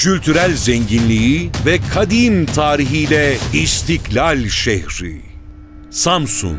kültürel zenginliği ve kadim tarihiyle İstiklal şehri. Samsun.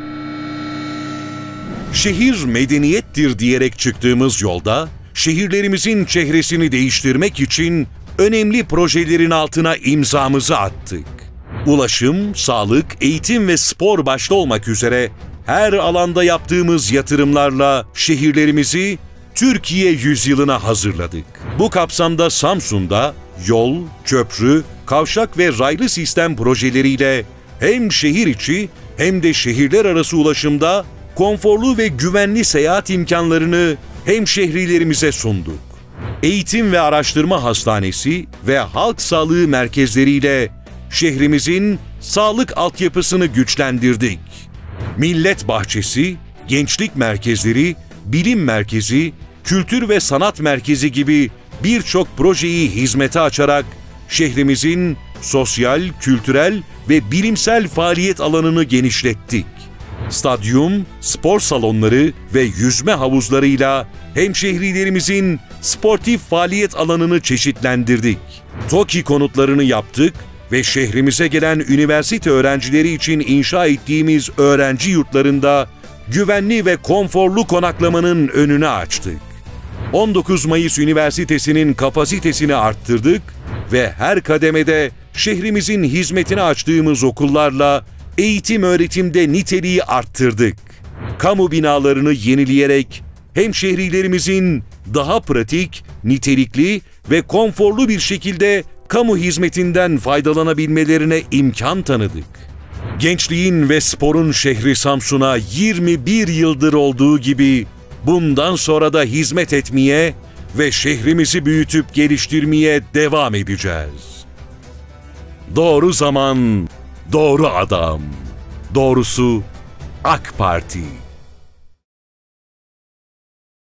Şehir medeniyettir diyerek çıktığımız yolda, şehirlerimizin çehresini değiştirmek için önemli projelerin altına imzamızı attık. Ulaşım, sağlık, eğitim ve spor başta olmak üzere her alanda yaptığımız yatırımlarla şehirlerimizi Türkiye yüzyılına hazırladık. Bu kapsamda Samsun'da yol, köprü, kavşak ve raylı sistem projeleriyle hem şehir içi hem de şehirler arası ulaşımda konforlu ve güvenli seyahat imkanlarını hemşehrilerimize sunduk. Eğitim ve Araştırma Hastanesi ve halk sağlığı merkezleriyle şehrimizin sağlık altyapısını güçlendirdik. Millet Bahçesi, gençlik merkezleri, bilim merkezi, kültür ve sanat merkezi gibi birçok projeyi hizmete açarak şehrimizin sosyal, kültürel ve bilimsel faaliyet alanını genişlettik. Stadyum, spor salonları ve yüzme havuzlarıyla hemşehrilerimizin sportif faaliyet alanını çeşitlendirdik. TOKİ konutlarını yaptık ve şehrimize gelen üniversite öğrencileri için inşa ettiğimiz öğrenci yurtlarında güvenli ve konforlu konaklamanın önünü açtık. 19 Mayıs Üniversitesi'nin kapasitesini arttırdık ve her kademede şehrimizin hizmetine açtığımız okullarla eğitim öğretimde niteliği arttırdık. Kamu binalarını yenileyerek hemşehrilerimizin daha pratik, nitelikli ve konforlu bir şekilde kamu hizmetinden faydalanabilmelerine imkan tanıdık. Gençliğin ve sporun şehri Samsun'a 21 yıldır olduğu gibi bundan sonra da hizmet etmeye ve şehrimizi büyütüp geliştirmeye devam edeceğiz. Doğru zaman, doğru adam. Doğrusu AK Parti.